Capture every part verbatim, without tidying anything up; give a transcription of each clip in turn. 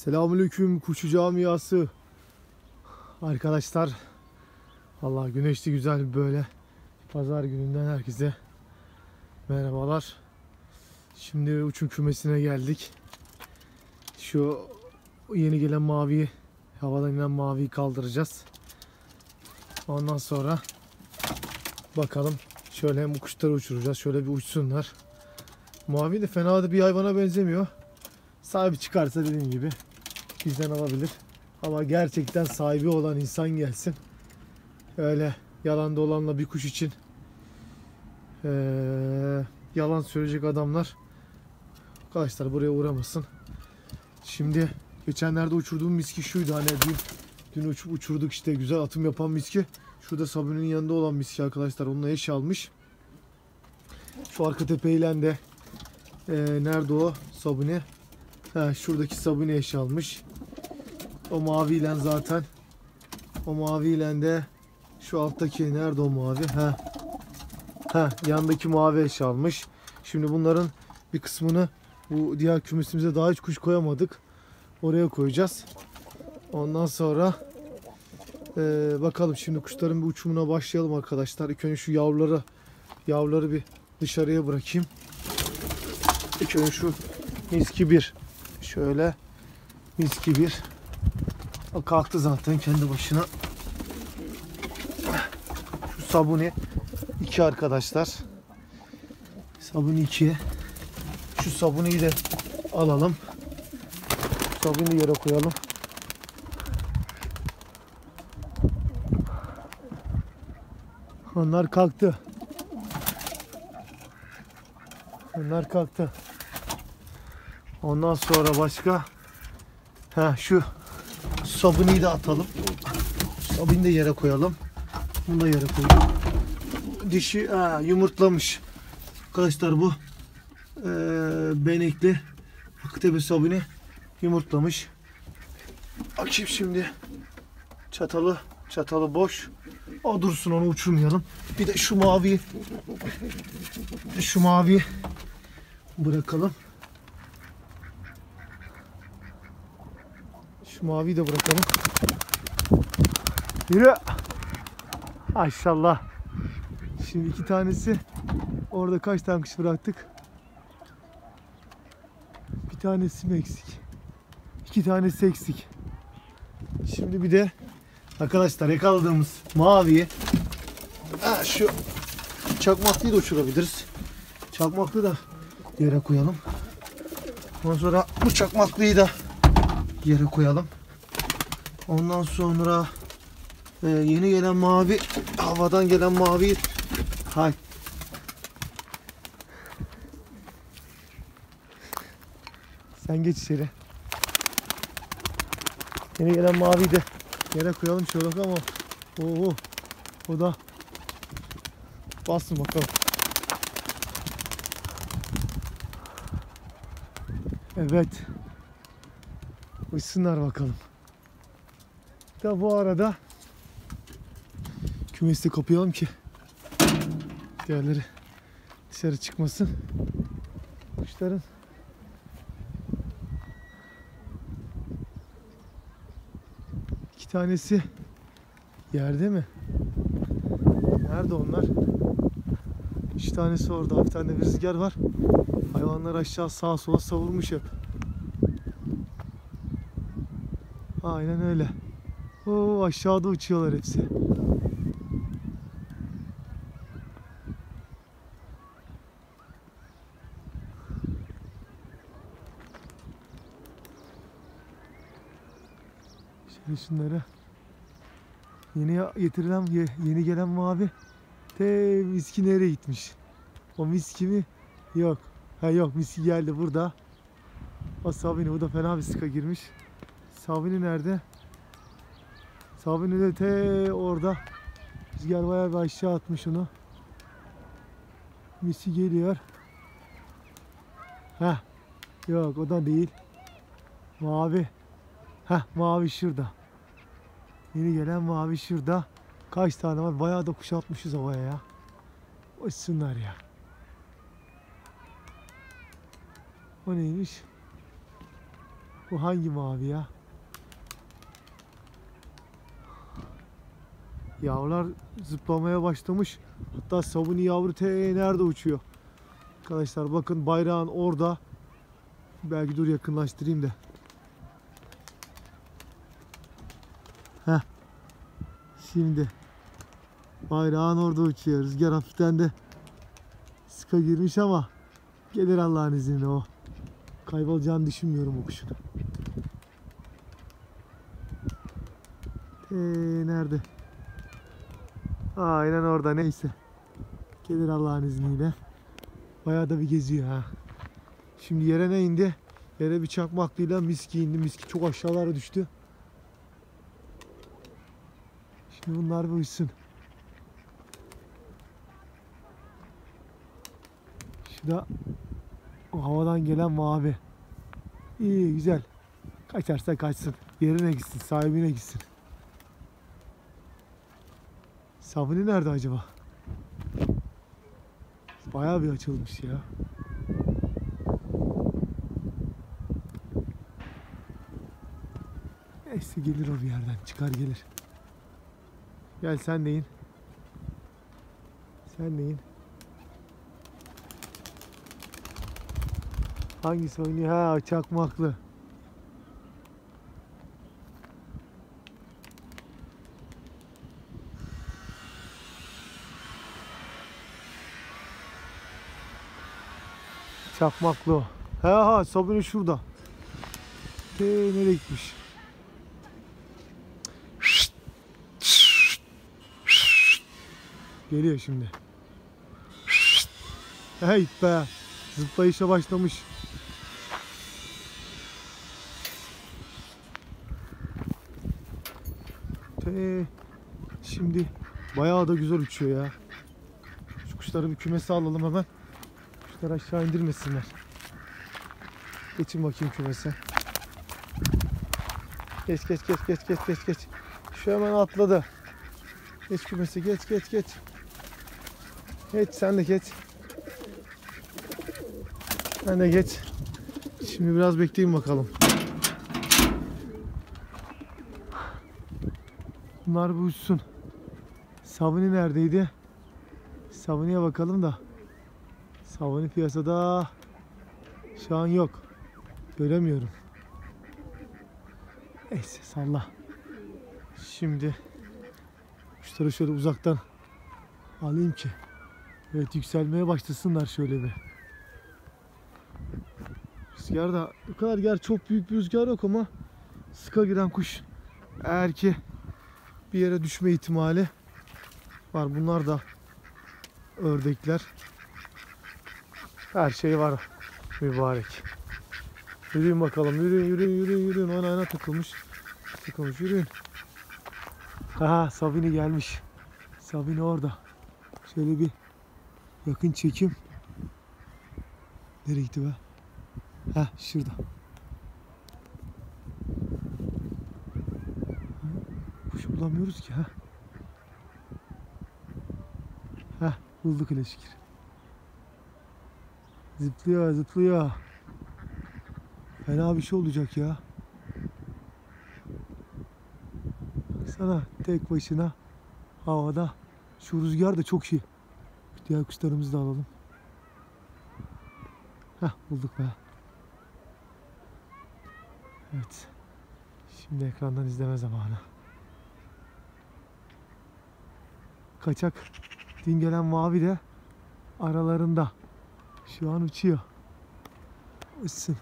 Selamünaleyküm kuşu camiası. Arkadaşlar, Allah güneşli güzel böyle pazar gününden herkese merhabalar. Şimdi uçum kümesine geldik. Şu yeni gelen maviyi, havadan inen maviyi kaldıracağız. Ondan sonra bakalım, şöyle hem bu kuşları uçuracağız, şöyle bir uçsunlar. Mavi de fena da bir hayvana benzemiyor. Sahibi çıkarsa dediğim gibi bizden alabilir. Ama gerçekten sahibi olan insan gelsin. Öyle yalan dolanla bir kuş için ee, yalan söyleyecek adamlar arkadaşlar buraya uğramasın. Şimdi geçenlerde uçurduğum miski şuydu, hani dün, dün uçup uçurduk işte, güzel atım yapan miski. Şurada Sabuni'nin yanında olan miski arkadaşlar, onunla eş almış. Şu arka tepeyle de ee, nerede o Sabuni? Ha, şuradaki Sabuni eş almış. O maviyle zaten, o maviyle de şu alttaki nerede o mavi? Ha. Ha, yandaki mavi eş almış. Şimdi bunların bir kısmını bu diğer kümesimize daha hiç kuş koyamadık. Oraya koyacağız. Ondan sonra e, bakalım, şimdi kuşların bir uçumuna başlayalım arkadaşlar. İlk önce şu yavruları yavruları bir dışarıya bırakayım. İlk önce şu miski bir. Şöyle miski bir. O kalktı zaten kendi başına. Şu Sabuni iki arkadaşlar. Sabuni iki. Şu Sabuni'yi de alalım. Sabuni'yi yere koyalım. Onlar kalktı. Onlar kalktı. Ondan sonra başka, ha şu Sabuni'yi de atalım. Sabuni'yi de yere koyalım. Bunu da yere koyalım. Dişi ha, yumurtlamış. Arkadaşlar bu ee, benekli Aktepe Sabuni yumurtlamış. Açayım şimdi. Çatalı çatalı boş. O dursun, onu uçurmayalım. Bir de şu mavi şu mavi bırakalım. Şu maviyi de bırakalım. Yürü. Maşallah. Şimdi iki tanesi orada, kaç tane kuş bıraktık? Bir tanesi mi eksik? İki tanesi eksik. Şimdi bir de arkadaşlar yakaladığımız maviyi, ha, şu çakmaklıyı da uçurabiliriz. Çakmaklı da yere koyalım. Ondan sonra bu çakmaklıyı da yere koyalım. Ondan sonra e, yeni gelen mavi, havadan gelen mavi, hay. Sen geç içeri. Yeni gelen mavi de yere koyalım şöyle, ama oo, o da bassın bakalım. Evet. Uçsunlar bakalım. Da bu arada kümesi de kapayalım ki diğerleri dışarı çıkmasın. Kuşların iki tanesi yerde mi? Nerede onlar? Üç tanesi orada. Bir tane de bir rüzgar var. Hayvanlar aşağı sağa sola savurmuş hep. Aynen öyle. Oo, aşağıda uçuyorlar hepsi. Şimdi şunları, yeni getirilen, yeni gelen mavi te miski nereye gitmiş? O miski mi? Yok. Ha yok, miski geldi burada. O Sabuni, bu da fena bir sıka girmiş. Sabuni nerede? Sabuni de te orada. Rüzgar bayağı bir aşağı atmış onu. Misi geliyor. Heh. Yok, o da değil. Mavi. Heh, mavi şurada. Yeni gelen mavi şurada. Kaç tane var? Bayağı da kuş atmışız havaya ya. Uçsunlar ya. O neymiş? Bu hangi mavi ya? Yavrular zıplamaya başlamış. Hatta sabuni yavru te nerede uçuyor? Arkadaşlar bakın bayrağın orada. Belki dur yakınlaştırayım da. Heh. Şimdi bayrağın orada uçuyor. Rüzgar hafiften de sıka girmiş ama gelir Allah'ın izniyle o. Kaybolacağını düşünmüyorum o kuşun. Eee nerede? Aynen orada, neyse. Gelir Allah'ın izniyle. Bayağı da bir geziyor ha. Şimdi yere ne indi? Yere bir çakmaklıyla miski indi. Miski çok aşağılara düştü. Şimdi bunlar bir uçsun. Şu da o havadan gelen mavi. İyi, güzel. Kaçarsa kaçsın. Yerine gitsin, sahibine gitsin. Sabuni nerede acaba? Bayağı bir açılmış ya. Neyse gelir o bir yerden. Çıkar gelir. Gel sen de in. Sen de in. Hangisi oynuyor? Ha, çakmaklı. Çakmaklı o. Ha ha, sabuni şurada. Te nereye gitmiş? Geliyor şimdi. Hey be. Zıplayışa başlamış. Te. Şimdi bayağı da güzel uçuyor ya. Şu kuşları bir kümese alalım hemen. Kuşları aşağı indirmesinler. Geçin bakayım kümese. Geç geç geç geç geç geç geç. Şu hemen atladı. Geç kümese, geç geç geç. Geç sen de geç. Sen de geç. Şimdi biraz bekleyin bakalım. Bunlar bir uçsun. Sabuni neredeydi? Sabuni'ye bakalım da. Sabuni piyasada şu an yok. Göremiyorum. Neyse salla. Şimdi kuşları şöyle uzaktan alayım ki evet yükselmeye başlasınlar şöyle bir. Rüzgar da o kadar, ger çok büyük bir rüzgar yok ama sıka giren kuş eğer ki bir yere düşme ihtimali var. Bunlar da ördekler. Her şey var mübarek. Yürüyün bakalım, yürüyün yürüyün yürüyün yürüyün. Ona ayna takılmış. Takılmış, yürüyün. Ha, Sabini gelmiş. Sabini orada. Şöyle bir yakın çekim. Nereye gitti be? Ha, şurada. Kuş bulamıyoruz ki ha. Ha, bulduk hele şükür. Zıplıyor, zıplıyor. Fena bir şey olacak ya. Baksana tek başına havada. Şu rüzgar da çok iyi. Diğer kuşlarımızı da alalım. Heh, bulduk be. Evet. Şimdi ekrandan izleme zamanı. Kaçak dün gelen mavi de aralarında. Şu an uçuyor. Uçsun.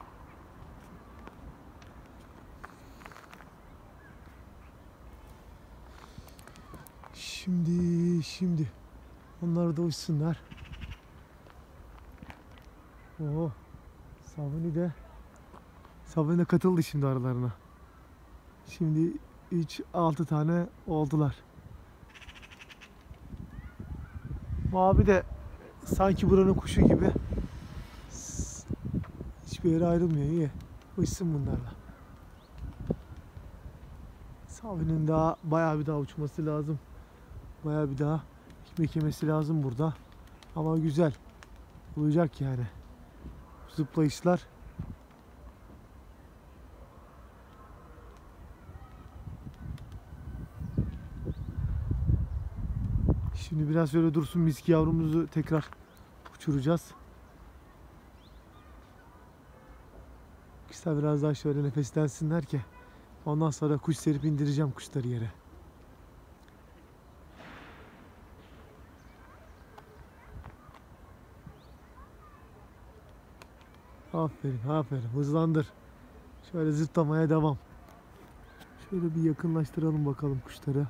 Şimdi, şimdi. Onlar da uçsunlar. Oo. Sabuni de Sabuni de katıldı şimdi aralarına. Şimdi üç altı tane oldular. Mavi de sanki buranın kuşu gibi hiçbir yere ayrılmıyor. İyi. Uçsun bunlarla. Sabuni'nin daha bayağı bir daha uçması lazım. Bayağı bir daha ekmek yemesi lazım burada. Ama güzel. Olacak yani. Zıplayışlar Şimdi biraz şöyle dursun, miski yavrumuzu tekrar uçuracağız. Kuşlar biraz daha şöyle nefeslensinler ki ondan sonra kuş serip indireceğim kuşları yere. Aferin, aferin. Hızlandır. Şöyle zıplamaya devam. Şöyle bir yakınlaştıralım bakalım kuşları.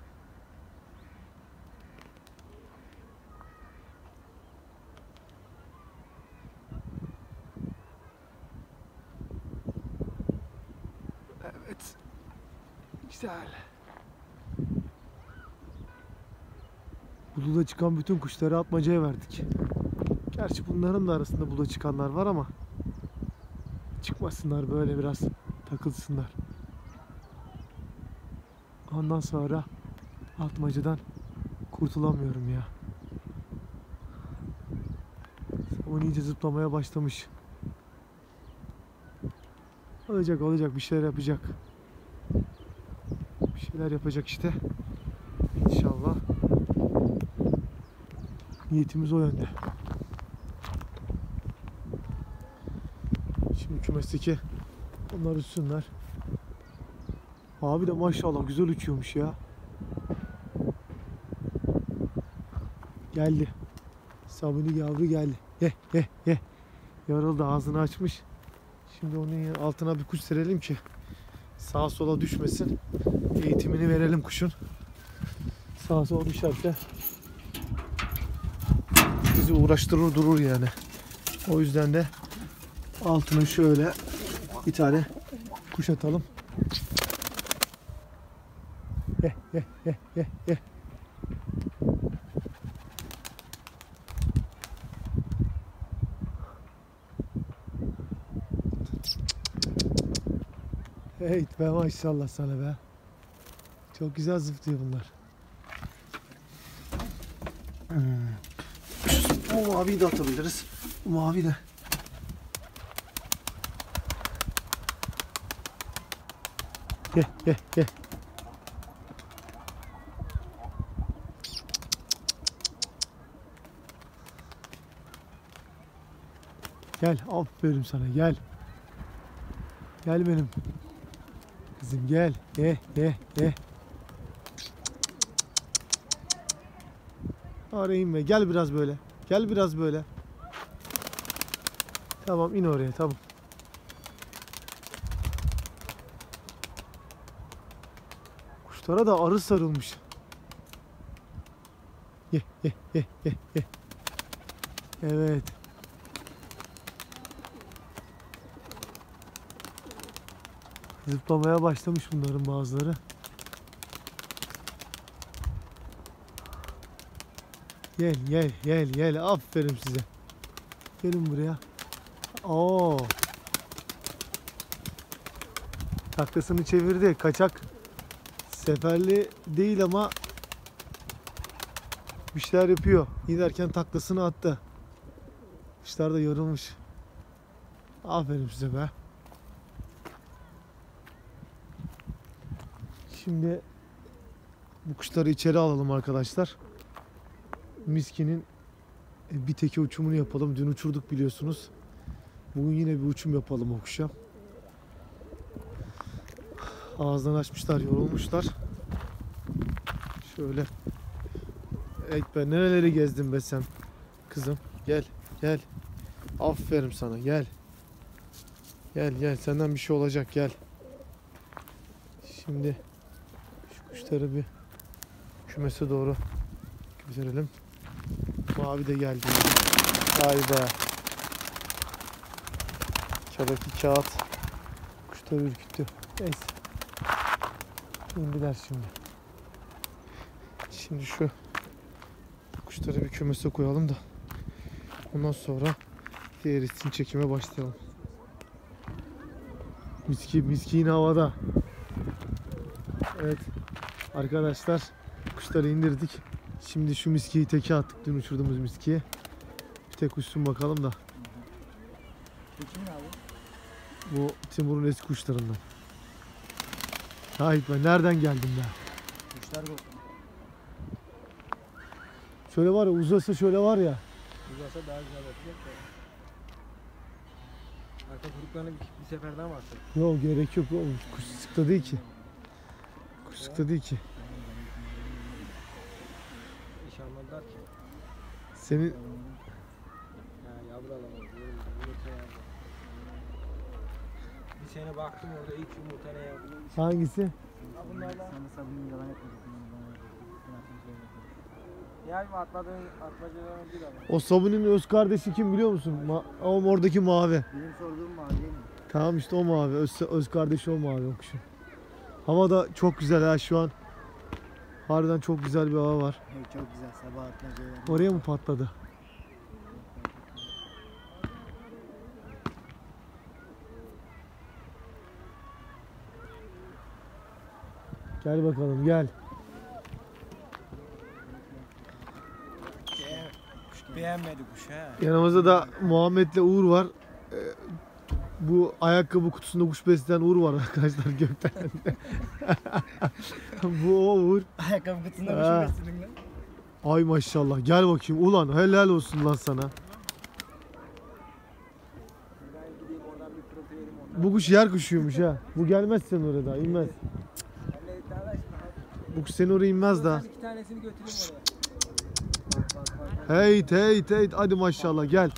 Evet. Güzel. Buluda çıkan bütün kuşları atmacaya verdik. Gerçi bunların da arasında buluda çıkanlar var ama çıkmasınlar, böyle biraz takılsınlar. Ondan sonra atmacadan kurtulamıyorum ya. Saman iyice zıplamaya başlamış. Olacak olacak, bir şeyler yapacak. Bir şeyler yapacak işte. İnşallah. Niyetimiz o yönde. Şimdi kümesteki onlar uçsunlar. Abi de maşallah güzel uçuyormuş ya. Geldi. Sabuni yavru geldi. Ye ye ye. Yarıldı, ağzını açmış. Şimdi onun altına bir kuş serelim ki sağa sola düşmesin. Eğitimini verelim kuşun. Sağa sola düşerse bizi uğraştırır durur yani. O yüzden de altına şöyle bir tane kuş atalım. Ye ye ye ye ye. Hey be, maşallah sana be. Çok güzel zıplıyor bunlar. Hmm. O maviyi de atabiliriz. O mavi de. Ye ye ye. Gel, aferin sana, gel. Gel benim kızım, gel. Ye ye ye. Arayayım ve gel biraz böyle. Gel biraz böyle. Tamam, in oraya, tamam. Kuşlara da arı sarılmış. Ye ye ye ye ye. Evet. Zıplamaya başlamış bunların bazıları. Gel gel gel gel, aferin size. Gelin buraya. Oo. Taklasını çevirdi. Kaçak seferli değil ama bir şeyler yapıyor. Giderken taklasını attı. Kuşlar da yorulmuş. Aferin size be. Şimdi bu kuşları içeri alalım arkadaşlar. Miski'nin bir teke uçumunu yapalım. Dün uçurduk biliyorsunuz. Bugün yine bir uçum yapalım o kuşa. Ağızdan açmışlar, yorulmuşlar. Şöyle. Evet be, nereleri gezdin be sen kızım. Gel gel. Aferin sana, gel. Gel gel, senden bir şey olacak, gel. Şimdi şu kuşları bir kümese doğru götürelim. Mavi de geldi. Vay be. Çalaki kağıt kuşları ürküttü. Neyse. İndiler şimdi. Şimdi şu kuşları bir kümese koyalım da ondan sonra diğer için çekime başlayalım. Miski, miski yine havada. Evet arkadaşlar, kuşları indirdik. Şimdi şu miskiyi teke attık, dün uçurduğumuz miskiyi. Bir tek uçsun bakalım da. Kimin abi? Bu Timur'un eski kuşlarından. Hayır be, nereden geldin be? Kuşlar bu. Şöyle var ya, uzasa şöyle var ya. Uzasa daha güzel yapacak da. Arka kuyruklarını bir, bir seferden bastık. Yok gerek yok oğlum. Kuş sıkta değil ki. Kuş sıkta değil ki. İş almadılar ki. Senin Ha yavru alamadı. Yumurta yavru. Bir sene baktım orada ilk yumurta ne yavru. hangisi? Ha bunlardan. Sana sabunu yalan etmedik. Ya bir atladığın atmacadan değil ama. O sabunun öz kardeşi kim biliyor musun? Ma o oradaki mavi. Benim sorduğum mavi değil mi? Tamam işte o mavi. Öz, öz kardeşi o mavi o kuşun. Hava da çok güzel ha şu an. Harbiden çok güzel bir hava var. Evet, çok güzel sabah atmacayı. Oraya mı patladı? Gel bakalım gel. Beğenmedi kuş ha. Yanımızda da Muhammed'le Uğur var. Ee, bu ayakkabı kutusunda kuş besleyen Uğur var arkadaşlar gökten. Bu o Uğur. Ayakkabı kutusunda Ha. bir şey besledin lan. Ay maşallah gel bakayım ulan helal olsun lan sana. Ben gideyim oradan bir pırıltı vereyim ondan. Bu kuş yer kuşuymuş ha. Bu gelmez senin oraya daha inmez. Benle iddialaş. Bu kuş senin oraya inmez daha. İki tanesini götüreyim oraya. Bak bak bak. bak. Hey hey hey hadi maşallah gel.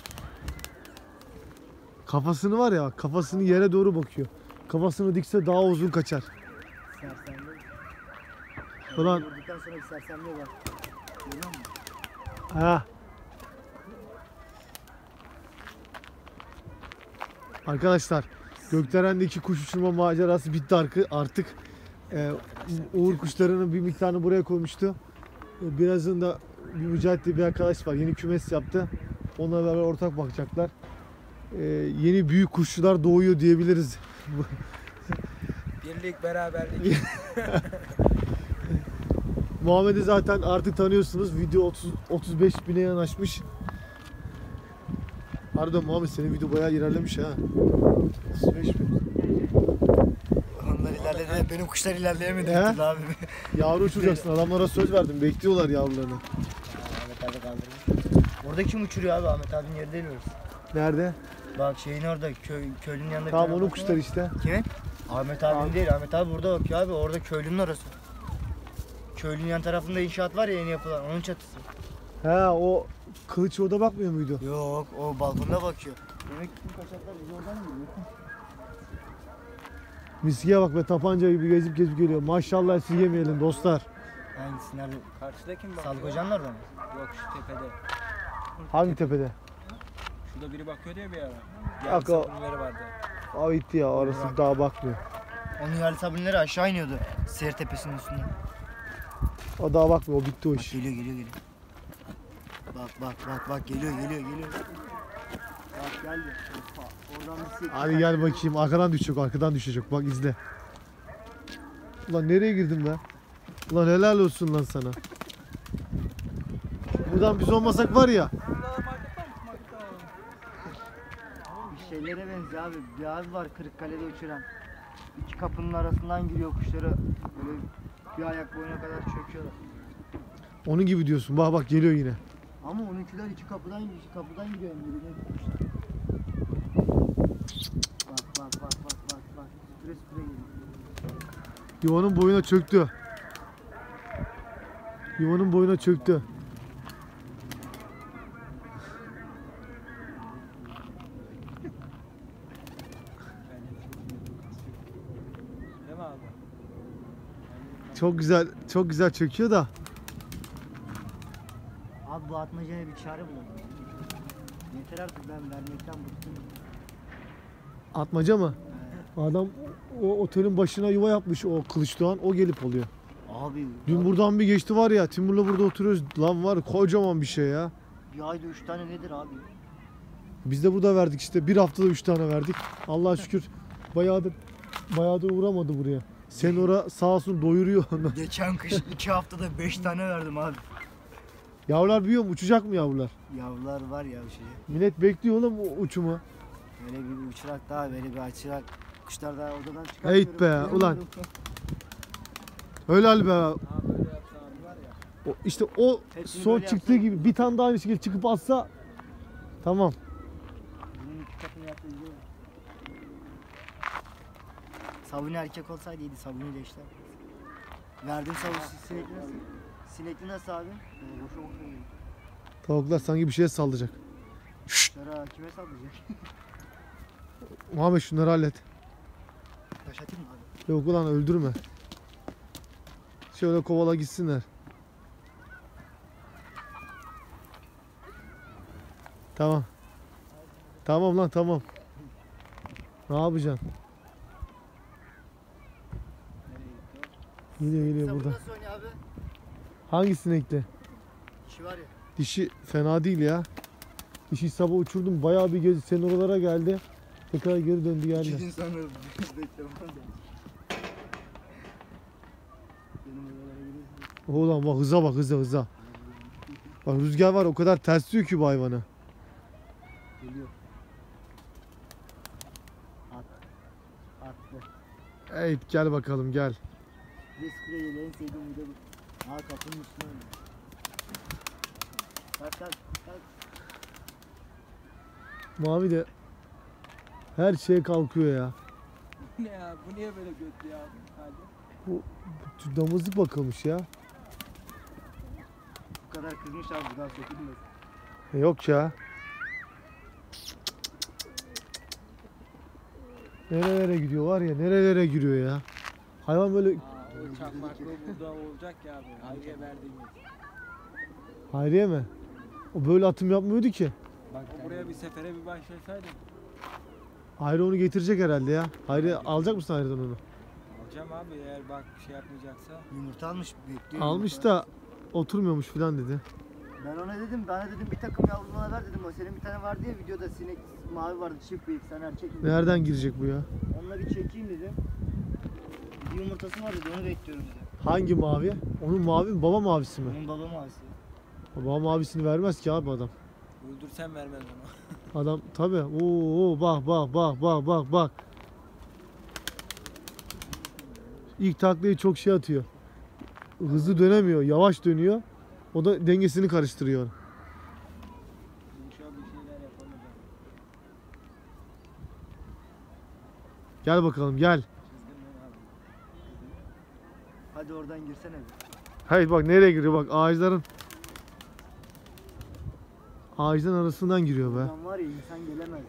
Kafasını var ya kafasını yere doğru bakıyor. Kafasını dikse daha uzun kaçar. Sersemli. Ulan Vurduktan sonra bir sersemliğe bak. Görüyor musun? ha. Arkadaşlar Gökderen'deki kuş uçurma macerası bitti arka- artık. Ee, Uğur kuşlarının bir miktarını buraya koymuştu. Ee, Birazında bir Mücahit diye bir arkadaş var. Yeni kümes yaptı. Onunla beraber ortak bakacaklar. Ee, yeni büyük kuşçular doğuyor diyebiliriz. Birlik, beraberlik. Muhammed'i zaten artık tanıyorsunuz. Video otuz otuz beş bine yanaşmış. Pardon Muhammed senin video bayağı ilerlemiş ha. otuz beş bin. Onlar ilerledi. Benim kuşlar ilerleyemedi. He? bir türlü abi. Yavru uçuracaksın. Adamlara söz verdim. Bekliyorlar yavrularını. Ahmet abi kaldırmış. Orada kim uçuruyor abi? Ahmet abinin yeri değil mi orası? Nerede? Bak şeyin orada köy, köylünün yanında. bir Tamam tane onun baksana. kuşları işte. Kimin? Ahmet abinin değil. Ahmet abi burada bakıyor abi. Orada köylünün orası. Köylünün yan tarafında inşaat var ya yeni yapılan. Onun çatısı. He o kılıç orada bakmıyor muydu? Yok o balkonda bakıyor. Demek ki tüm kaçaklar bizi oradan mı geliyor? Miskiye bak be tapanca gibi gezip gezip geliyor. Maşallah esirgemeyelim dostlar. Hangisi nerede? Karşıda kim bakıyor? Sağlık hocanın orada mı? Yok şu tepede. Hangi tepede? Şurada biri bakıyor diye bir ara. Yok, Yarın o- sabunları vardı. Aa gitti ya orası daha bakmıyor. Onun yerli sabunları aşağı iniyordu. Seyir tepesinin üstünde. O daha bakmıyor o bitti o Bak iş. geliyor geliyor geliyor. Bak bak bak bak geliyor geliyor geliyor. Bak geldi. Hoppa. Oradan bir sek. Hadi gel bakayım arkadan düşecek arkadan düşecek bak izle. Ulan nereye girdin be? Ulan helal olsun lan sana. Buradan biz olmasak var ya. Bir şeylere benziyor abi. Bir abi var Kırıkkale'de uçuran. İki kapının arasından giriyor kuşları. Böyle bir ayak boyuna kadar çöküyorlar. Onun gibi diyorsun. Bak bak geliyor yine. Ama onunkiler iki kapıdan iki kapıdan giriyor hem birine kuşlar. Bak bak bak bak bak bak. Süpüre süpüre geliyor. Yuvanın boyuna çöktü. Yuvanın boyuna çöktü. Değil mi abi? Çok güzel, çok güzel çöküyor da. Abi bu atmacaya bir çare bulalım. Yeter artık ben vermekten bıktım. Atmaca mı? Adam o otelin başına yuva yapmış o Kılıçdoğan. O gelip oluyor. Abi Dün buradan bir geçti var ya. Timur'la burada oturuyoruz. Lan var kocaman bir şey ya. bir ayda üç tane nedir abi? Biz de burada verdik işte. Bir haftada üç tane verdik. Allah'a şükür bayağıdır bayağıdır uğramadı buraya. Sen ora sağ olsun doyuruyor onu. Geçen kış iki haftada beş tane verdim abi. Yavrular büyüyor mu? Uçacak mı yavrular? Yavrular var ya bir şey. Millet bekliyor oğlum o uçumu. Böyle bir uçurak daha böyle bir açırak. Kuşlar daha odadan çıkartmıyorum. Heyt be, ulan. Helal be. Ha böyle yapsa abi var ya. O, işte o Hepsini son böyle çıktığı yapsak- gibi bir tane daha aynı şekilde çıkıp atsa tamam. Bunun iki katını yaptı izliyor musun? Sabuni erkek olsaydı iyiydi. Sabuni de işte. Verdim sabuni sinekli nasıl? Sinekli nasıl abi? Ee, boşa boşa yiyor. Tavuklar sanki bir şeye saldıracak. Şara kime sallayacak? Muhammed şunları hallet. Taş atayım mı abi? Yok ulan öldürme. Şöyle kovala gitsinler. Tamam. Tamam lan tamam. Ne yapacaksın? Geliyor geliyor Sabuni burada. nasıl oynuyor abi? Hangi sinekte? Dişi var ya. Dişi fena değil ya. Dişi sabah uçurdum bayağı bir gezi senin oralara geldi. Tekrar geri döndü İki geldi. gün sonra beklemem lazım. Benim oralara geliyorsun. Oğlan bak hıza bak hıza hıza. Bak rüzgar var o kadar tersliyor ki bu hayvanı. Geliyor. At. Attı. Evet gel bakalım gel. Bir de sprey yedi, en sevdiğim video bu. Aa kapının üstüne oynuyor. Kalk kalk kalk. Mavi de her şeye kalkıyor ya. Bu ne ya? Bu niye böyle götlü ya? Hadi. Damızlık bakılmış ya. Bu kadar kızmış abi buradan sökülmez. E, Yok ya. Nerelere gidiyor var ya nerelere giriyor ya. Hayvan böyle Aa, o çakmaklı burada olacak ya abi. Hayriye verdiğimiz. Hayriye mi? O böyle atım yapmıyordu ki. Bak o buraya bir sefere bir başlasaydı. Hayri onu getirecek herhalde ya. Hayri alacak mısın Hayri'den onu? Alacağım abi eğer bak bir şey yapmayacaksa. Yumurta almış bekliyor. Almış yumurta. da oturmuyormuş filan dedi. Ben ona dedim, bana dedim bir takım yavruna ver dedim. O senin bir tane vardı ya videoda sinek mavi vardı çift bıyık sen erkek mi? Nereden girecek bu ya? Onunla bir çekeyim dedim. Bir yumurtası var dedi onu bekliyorum dedi. Hangi mavi? Onun mavi mi? Baba mavisi mi? Onun baba mavisi. Baba mavisini vermez ki abi adam. Öldürsen vermez onu. Adam tabi. Oo bak bak bak bak bak bak. İlk taklayı çok şey atıyor. Hızlı dönemiyor, yavaş dönüyor. O da dengesini karıştırıyor. Yumuşak bir şeyler yapamayacağım. Gel bakalım gel. Çizdirme abi. Hadi oradan girsene bir. Hayır bak nereye giriyor bak ağaçların. Ağaçların arasından giriyor be. Buradan var ya insan gelemez.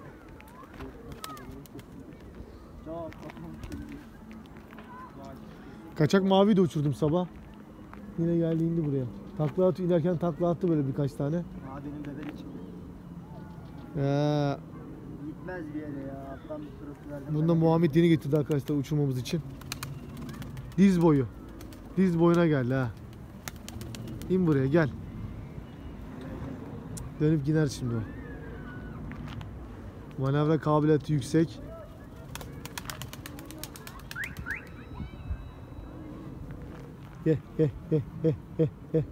Çok kafam kirli. Kaçak mavi de uçurdum sabah. Yine geldi indi buraya. Takla atı inerken takla attı böyle birkaç tane. Abinin bebek için. Ee, Gitmez bir yere ya. Alttan bir pırıltı verdim. bunu da bana. Muhammed yeni getirdi arkadaşlar uçurmamız için. Diz boyu. Diz boyuna geldi ha. İn buraya gel. Dönüp gider şimdi o. Manevra kabiliyeti yüksek. Ye ye ye ye ye ye.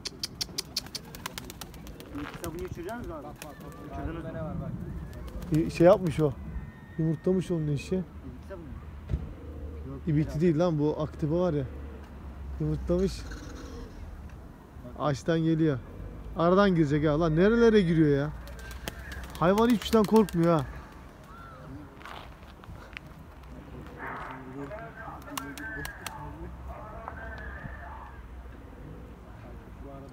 İlk sabunu uçuracaksınız mı abi? Bak bak bak. Uçurdunuz Uçurdunuz mu? ne var bak. Bir Şey yapmış o. Yumurtlamış onun işi. İlk sabunu. Yok, İbiti değil lan bu aktive var ya. Yumurtlamış. Açtan geliyor. Aradan girecek ya. Lan nerelere giriyor ya? Hayvan hiçbir şeyden korkmuyor ha. Bu aradan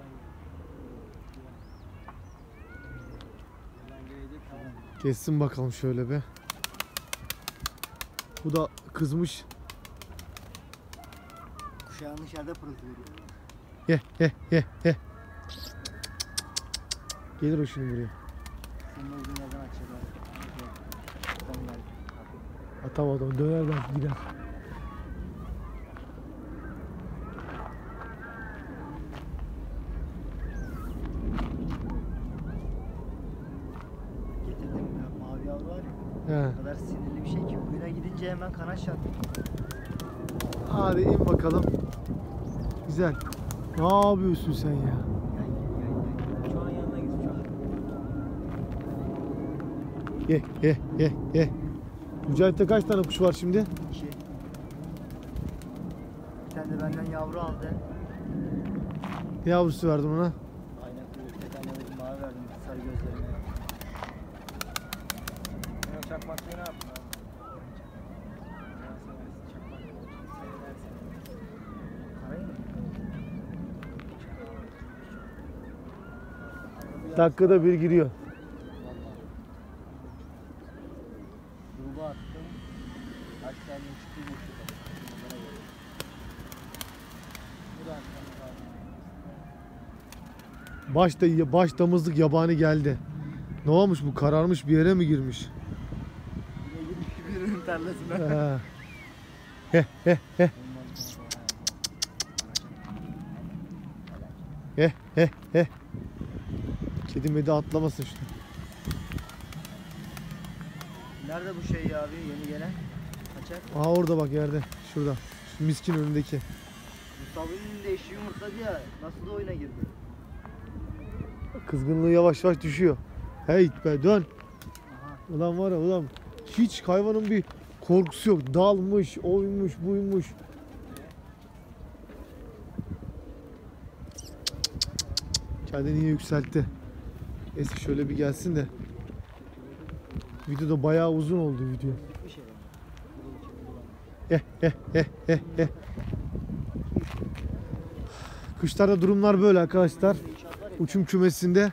Gelen gelecek tamam. Geçsin bakalım şöyle bir. Bu da kızmış. Kuşağın dışarıda pırıltı veriyor. Ye ye ye ye. Gelir o şimdi buraya. Senin olduğun yerden açacak abi. Tamam geldi. Atamadım. Döner belki gider. Getirdim ya mavi yavru var ya. He. O kadar sinirli bir şey ki kuyuna gidince hemen kanaş yattı. Hadi in bakalım. Güzel. Ne yapıyorsun sen ya? Gel gel gel. Şu an yanına git şu an. Ye ye ye ye. Mücahit'te kaç tane kuş var şimdi? İki. Bir tane de benden yavru aldı. Ne yavrusu verdin ona? Aynen kuyruk. Bir tane de bir mavi verdim. Sarı gözlerine. Sen o çakmak suyu ne yaptın abi? Ya seversin çakmak suyu, seversin. Karayı mı? Dakikada bir giriyor. Gruba attım. Kaç tane çıktı bu şurada. Bu da arkamda abi. Baş, da, baş damızlık yabani geldi. Ne olmuş bu? Kararmış bir yere mi girmiş? Yine girmiş birinin tarlasına. He. Heh heh heh. Heh heh heh. Kedi medi atlamasın şunu. Nerede bu şey ya abi yeni gelen? Kaçak. Aa orada bak yerde. Şurada. Şu miskin önündeki. Mustafa'nın de eşi yumurtladı ya. Nasıl da oyuna girdi? Kızgınlığı yavaş yavaş düşüyor. Hey be dön. Aha. Ulan var ya ulan. Hiç hayvanın bir korkusu yok. Dalmış, oymuş, buymuş. Kendini iyi yükseltti. Neyse şöyle bir gelsin de. Video da bayağı uzun oldu video. Bir şey var. Eh eh eh eh eh. Kuşlarda durumlar böyle arkadaşlar. Uçum kümesinde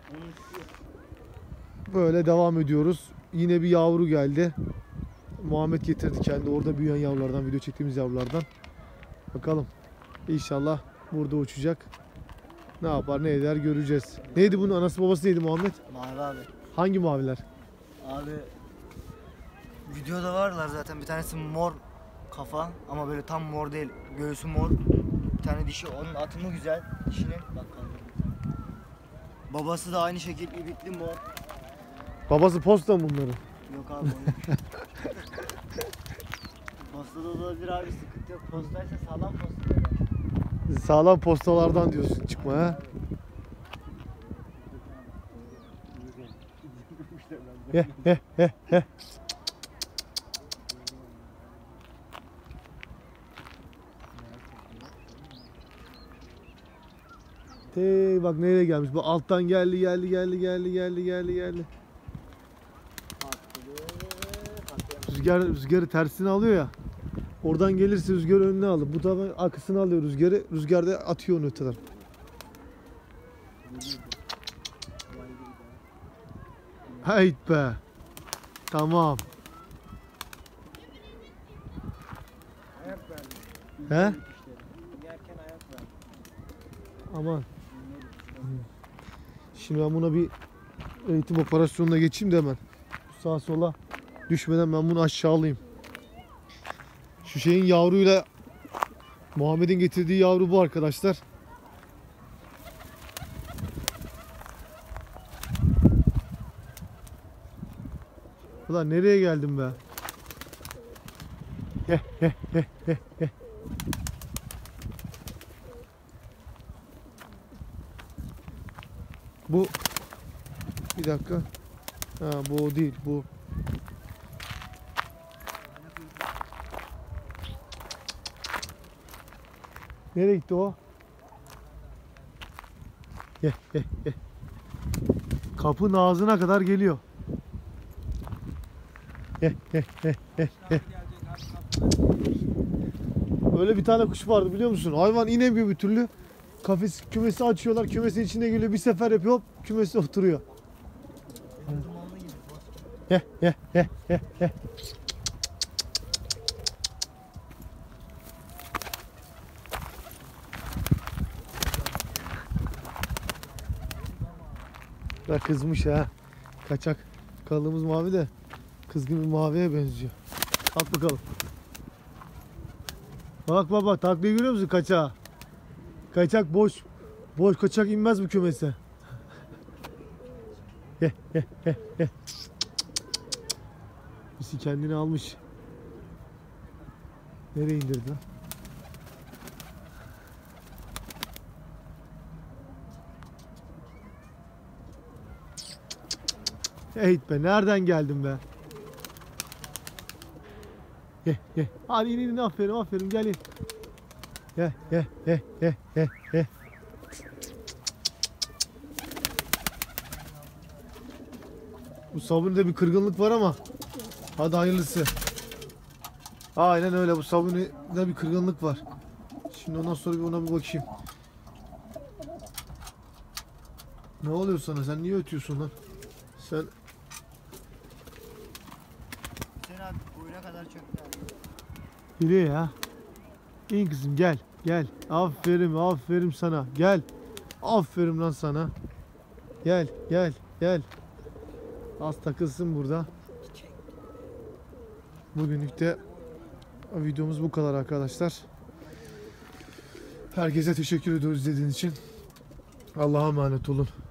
böyle devam ediyoruz. Yine bir yavru geldi. Muhammed getirdi kendi orada büyüyen yavrulardan, video çektiğimiz yavrulardan. Bakalım. İnşallah burada uçacak. Ne yapar ne eder göreceğiz. Neydi bunun anası babası neydi Muhammed? Mavi abi. Hangi maviler? Abi videoda varlar zaten. Bir tanesi mor kafa ama böyle tam mor değil. Göğsü mor. Bir tane dişi. Onun atımı güzel. Dişinin bak kaldırdım. Babası da aynı şekilde ibikli mor. Babası posta mı bunların? Yok abi o Postada da olabilir abi sıkıntı yok. Postaysa sağlam posta. Sağlam postalardan diyorsun çıkma ha. Heh heh heh heh. Hey bak nereye gelmiş. Bu alttan geldi geldi geldi geldi geldi geldi geldi. Rüzgar rüzgarı tersine alıyor ya. Oradan gelirse rüzgarı önüne alır. Bu tarafa arkasını alıyor rüzgarı. Rüzgar da atıyor onu öteden. Hayt be. Tamam. Ayak verdim. He? Yerken ayak verdim. Aman. Şimdi ben buna bir eğitim operasyonuna geçeyim de hemen. Sağa sola düşmeden ben bunu aşağı alayım. Şu şeyin yavruyla Muhammed'in getirdiği yavru bu arkadaşlar. Ulan nereye geldim be? Heh heh heh heh heh. Bu bir dakika. Ha bu o değil bu. Nereye gitti o? Gel gel gel. Kapının ağzına kadar geliyor. Gel gel gel gel gel. Öyle bir tane kuş vardı biliyor musun? Hayvan inemiyor bir türlü. Kafes kümesi açıyorlar. Kümesin içine geliyor. Bir sefer yapıyor. Hop kümesi oturuyor. Heh heh heh heh heh. Da kızmış ha. Kaçak. Kalımız mavi de kızgın bir maviye benziyor. At bakalım. Bak baba taklayı görüyor musun kaçağı? Kaçak boş. Boş kaçak inmez bu kümese. Heh heh heh heh. Birisi kendini almış. Nereye indirdi lan? Eyt be nereden geldin be? Gel gel. Hadi in in aferin aferin gel in. Gel gel gel gel gel gel. Bu sabunide bir kırgınlık var ama hadi hayırlısı. Aynen öyle, bu sabunide bir kırgınlık var. Şimdi ondan sonra bir ona bir bakayım. Ne oluyor sana? Sen niye ötüyorsun lan? Sen Sen abi oyuna kadar çöktü abi. geliyor ya. İyi kızım, gel. Gel. Aferin, aferin sana. Gel. Aferin lan sana. Gel, gel, gel. Az takılsın burada. Bugünlük de videomuz bu kadar arkadaşlar. Herkese teşekkür ediyoruz izlediğiniz için. Allah'a emanet olun.